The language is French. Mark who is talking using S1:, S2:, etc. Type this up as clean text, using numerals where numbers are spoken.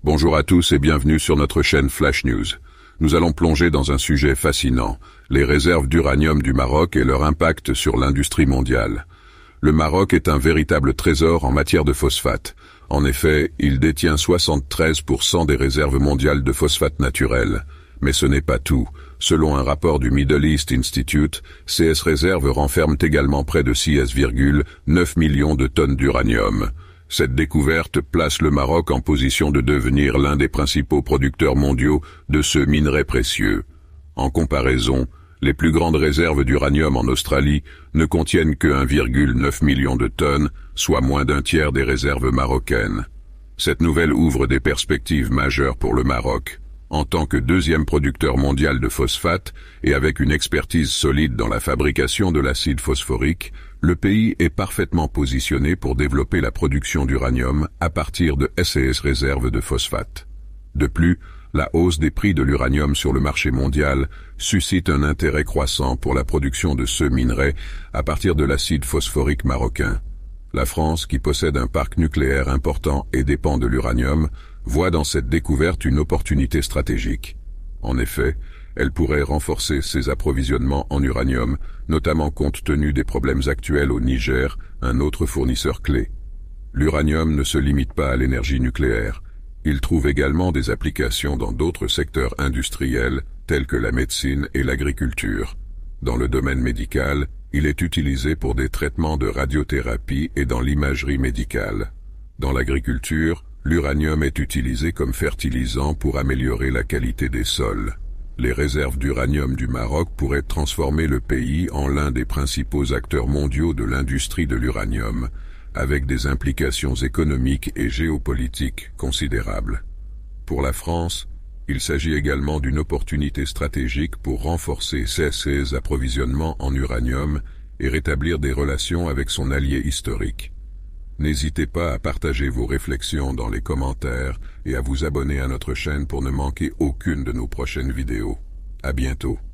S1: Bonjour à tous et bienvenue sur notre chaîne Flash News. Nous allons plonger dans un sujet fascinant, les réserves d'uranium du Maroc et leur impact sur l'industrie mondiale. Le Maroc est un véritable trésor en matière de phosphate. En effet, il détient 73% des réserves mondiales de phosphate naturel. Mais ce n'est pas tout. Selon un rapport du Middle East Institute, CS Réserves renferment également près de 6,9 millions de tonnes d'uranium. Cette découverte place le Maroc en position de devenir l'un des principaux producteurs mondiaux de ce minerai précieux. En comparaison, les plus grandes réserves d'uranium en Australie ne contiennent que 1,9 million de tonnes, soit moins d'un tiers des réserves marocaines. Cette nouvelle ouvre des perspectives majeures pour le Maroc. En tant que deuxième producteur mondial de phosphate et avec une expertise solide dans la fabrication de l'acide phosphorique, le pays est parfaitement positionné pour développer la production d'uranium à partir de SCS réserves de phosphate. De plus, la hausse des prix de l'uranium sur le marché mondial suscite un intérêt croissant pour la production de ce minerai à partir de l'acide phosphorique marocain. La France, qui possède un parc nucléaire important et dépend de l'uranium, voit dans cette découverte une opportunité stratégique. En effet, elle pourrait renforcer ses approvisionnements en uranium, notamment compte tenu des problèmes actuels au Niger, un autre fournisseur clé. L'uranium ne se limite pas à l'énergie nucléaire. Il trouve également des applications dans d'autres secteurs industriels, tels que la médecine et l'agriculture. Dans le domaine médical, il est utilisé pour des traitements de radiothérapie et dans l'imagerie médicale. Dans l'agriculture, l'uranium est utilisé comme fertilisant pour améliorer la qualité des sols. Les réserves d'uranium du Maroc pourraient transformer le pays en l'un des principaux acteurs mondiaux de l'industrie de l'uranium, avec des implications économiques et géopolitiques considérables. Pour la France, il s'agit également d'une opportunité stratégique pour renforcer ses approvisionnements en uranium et rétablir des relations avec son allié historique. N'hésitez pas à partager vos réflexions dans les commentaires et à vous abonner à notre chaîne pour ne manquer aucune de nos prochaines vidéos. À bientôt.